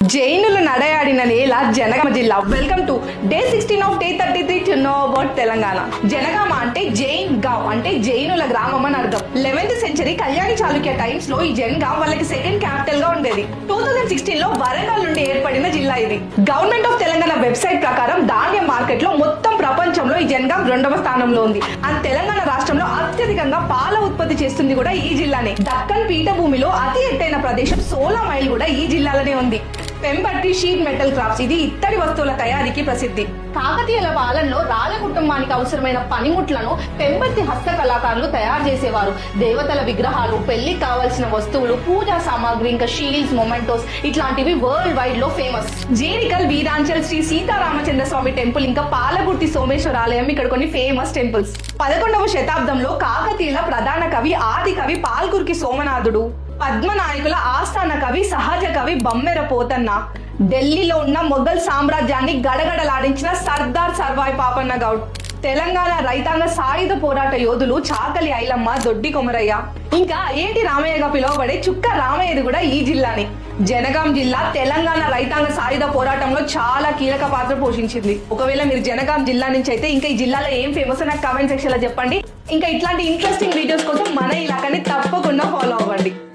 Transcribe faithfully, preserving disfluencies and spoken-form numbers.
జైనులు నడయాడిన నేల జనగామ జిల్లా. Welcome to day sixteen of day thirty three to know about Telangana. Jangaon అంటే జైన్ గావ్ అంటే జైనుల గ్రామం అని అర్థం. Eleventh century Kalyani Chalukya times లో ఈ జనగాం వాళ్ళకి సెకండ్ క్యాపిటల్ గా ఉండేది. టూ థౌసండ్ సిక్స్టీన్ లో వరంగల్ నుండి ఏర్పడిన జిల్లా ఇది. గవర్నమెంట్ ఆఫ్ తెలంగాణ వెబ్సైట్ ప్రకారం ధాన్యం మార్కెట్ లో మొత్తం ప్రపంచంలో ఈ జనగాం రెండవ స్థానంలో ఉంది. అండ్ తెలంగాణ రాష్ట్రంలో అత్యధికంగా పాల ఉత్పత్తి చేస్తుంది కూడా ఈ జిల్లానే. దక్కన్ పీఠభూమిలో అతి ఎత్తైన ప్రదేశం సోలా మైల్ కూడా ఈ జిల్లాలోనే ఉంది. పెంబర్తి షీట్ మెటల్ క్రాఫ్ట్స్ ఇది ఇత్తడి వస్తువుల తయారీకి ప్రసిద్ధి. కాకతీయుల పాలనలో రాళ్ళ కుటుంబానికి అవసరమైన పనిముట్లను పెంబర్తి హస్త కళాకారులు తయారు చేసేవారు. దేవతల విగ్రహాలు, పెళ్లికి కావాల్సిన వస్తువులు, పూజా సామాగ్రి, ఇంకా షీల్డ్స్, మొమెంటోస్ ఇట్లాంటివి వరల్డ్ వైడ్ లో ఫేమస్. జీరికల్ వీరాంచల్ శ్రీ సీతారామచంద్ర స్వామి టెంపుల్, ఇంకా పాలగుర్తి సోమేశ్వర ఆలయం ఇక్కడ కొన్ని ఫేమస్ టెంపుల్స్. పదకొండవ శతాబ్దంలో కాకతీయుల ప్రధాన కవి ఆది కవి పాల్కుర్కి సోమనాథుడు, పద్మనాయకుల ఆస్థాన కవి సహజ కవి బమ్మెర పోతన్న, ఢిల్లీలో ఉన్న మొఘల్ సామ్రాజ్యాన్ని గడగడలాడించిన సర్దార్ సర్వాయి పాపన్న గౌడ్, తెలంగాణ రైతాంగ సాయుధ పోరాట యోధులు చాకలి ఐలమ్మ, దొడ్డి కొమరయ్య, ఇంకా ఏంటి రామయ్యగా పిలువబడే చుక్క రామయ్యది కూడా ఈ జిల్లాని. జనగాం జిల్లా తెలంగాణ రైతాంగ సాయుధ పోరాటంలో చాలా కీలక పాత్ర పోషించింది. ఒకవేళ మీరు జనగాం జిల్లా నుంచి అయితే ఇంకా ఈ జిల్లాలో ఏం ఫేమస్ నాకు కామెంట్ సెక్షన్ లో చెప్పండి. ఇంకా ఇట్లాంటి ఇంట్రెస్టింగ్ వీడియోస్ కోసం మన ఇలాకాని తప్పకుండా ఫాలో అవ్వండి.